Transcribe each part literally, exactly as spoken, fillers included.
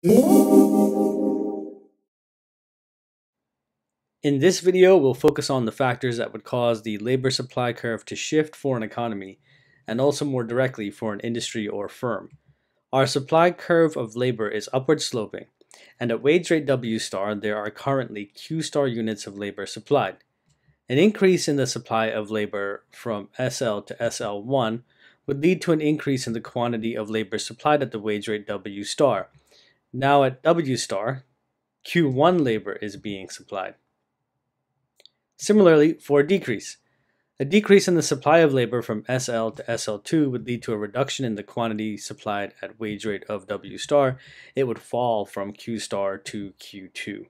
In this video, we'll focus on the factors that would cause the labor supply curve to shift for an economy, and also more directly for an industry or firm. Our supply curve of labor is upward sloping, and at wage rate W star, there are currently Q star units of labor supplied. An increase in the supply of labor from S L to S L one would lead to an increase in the quantity of labor supplied at the wage rate W star. Now at W star, Q one labor is being supplied. Similarly, for a decrease. A decrease in the supply of labor from S L to S L two would lead to a reduction in the quantity supplied at wage rate of W star. It would fall from Q star to Q two.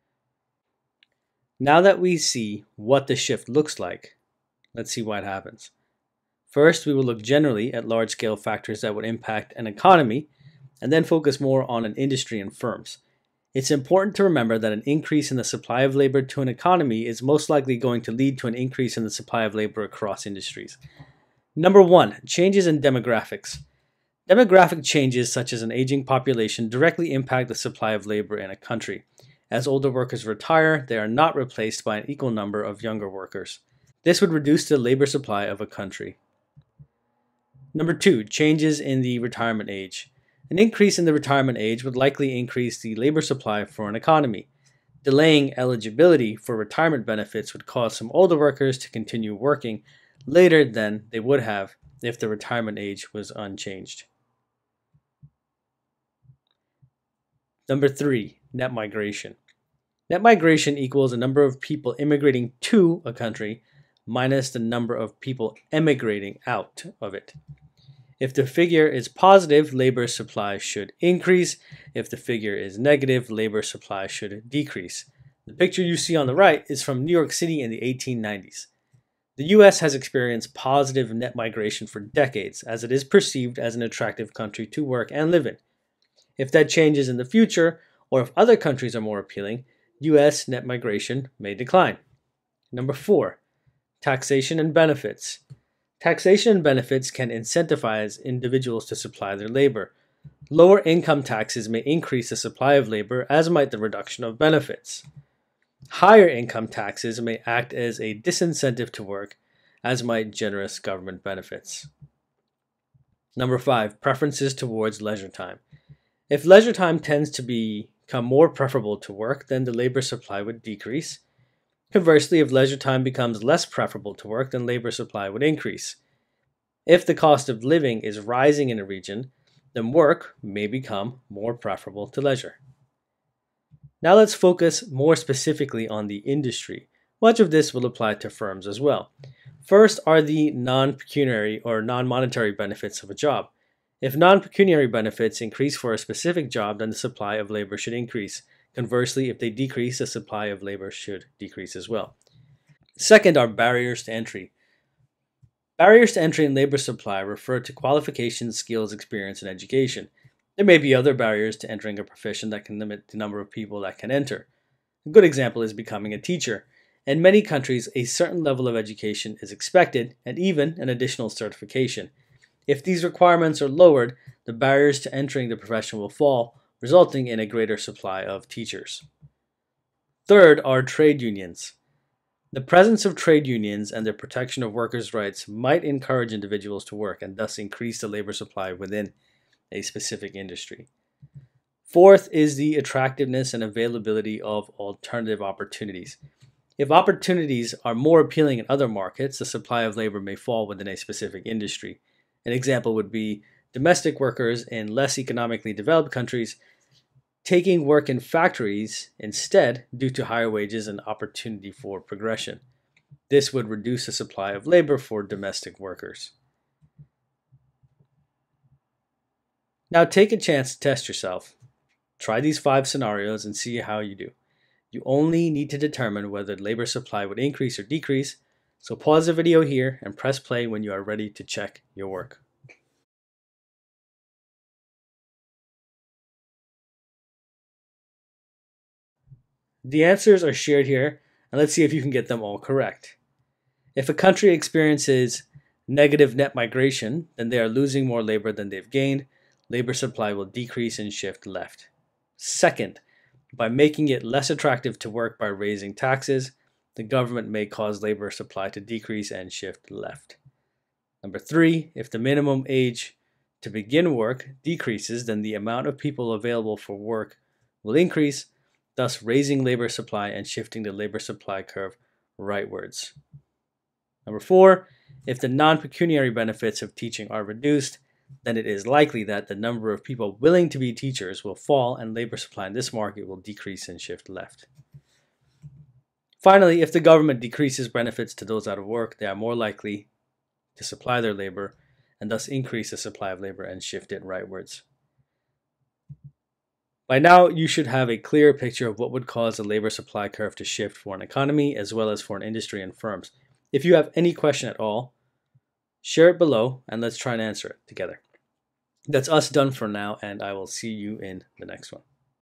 Now that we see what the shift looks like, let's see what happens. First, we will look generally at large-scale factors that would impact an economy, and then focus more on an industry and firms. It's important to remember that an increase in the supply of labor to an economy is most likely going to lead to an increase in the supply of labor across industries. Number one, changes in demographics. Demographic changes such as an aging population directly impact the supply of labor in a country. As older workers retire, they are not replaced by an equal number of younger workers. This would reduce the labor supply of a country. Number two, changes in the retirement age. An increase in the retirement age would likely increase the labor supply for an economy. Delaying eligibility for retirement benefits would cause some older workers to continue working later than they would have if the retirement age was unchanged. Number three, net migration. Net migration equals the number of people immigrating to a country minus the number of people emigrating out of it. If the figure is positive, labor supply should increase. If the figure is negative, labor supply should decrease. The picture you see on the right is from New York City in the eighteen nineties. The U S has experienced positive net migration for decades, as it is perceived as an attractive country to work and live in. If that changes in the future, or if other countries are more appealing, U S net migration may decline. Number four, taxation and benefits. Taxation and benefits can incentivize individuals to supply their labor. Lower income taxes may increase the supply of labor, as might the reduction of benefits. Higher income taxes may act as a disincentive to work, as might generous government benefits. Number five, preferences towards leisure time. If leisure time tends to become more preferable to work, then the labor supply would decrease. Conversely, if leisure time becomes less preferable to work, then labor supply would increase. If the cost of living is rising in a region, then work may become more preferable to leisure. Now let's focus more specifically on the industry. Much of this will apply to firms as well. First are the non-pecuniary or non-monetary benefits of a job. If non-pecuniary benefits increase for a specific job, then the supply of labor should increase. Conversely, if they decrease, the supply of labor should decrease as well. Second are barriers to entry. Barriers to entry in labor supply refer to qualifications, skills, experience, and education. There may be other barriers to entering a profession that can limit the number of people that can enter. A good example is becoming a teacher. In many countries, a certain level of education is expected, and even an additional certification. If these requirements are lowered, the barriers to entering the profession will fall, resulting in a greater supply of teachers. Third are trade unions. The presence of trade unions and their protection of workers' rights might encourage individuals to work and thus increase the labor supply within a specific industry. Fourth is the attractiveness and availability of alternative opportunities. If opportunities are more appealing in other markets, the supply of labor may fall within a specific industry. An example would be domestic workers in less economically developed countries taking work in factories instead due to higher wages and opportunity for progression. This would reduce the supply of labor for domestic workers. Now take a chance to test yourself. Try these five scenarios and see how you do. You only need to determine whether labor supply would increase or decrease, so pause the video here and press play when you are ready to check your work. The answers are shared here, and let's see if you can get them all correct. If a country experiences negative net migration, then they are losing more labor than they've gained. Labor supply will decrease and shift left. Second, by making it less attractive to work by raising taxes, the government may cause labor supply to decrease and shift left. Number three, if the minimum age to begin work decreases, then the amount of people available for work will increase, thus raising labor supply and shifting the labor supply curve rightwards. Number four, if the non-pecuniary benefits of teaching are reduced, then it is likely that the number of people willing to be teachers will fall and labor supply in this market will decrease and shift left. Finally, if the government decreases benefits to those out of work, they are more likely to supply their labor and thus increase the supply of labor and shift it rightwards. By now, you should have a clear picture of what would cause the labor supply curve to shift for an economy as well as for an industry and firms. If you have any question at all, share it below and let's try and answer it together. That's us done for now, and I will see you in the next one.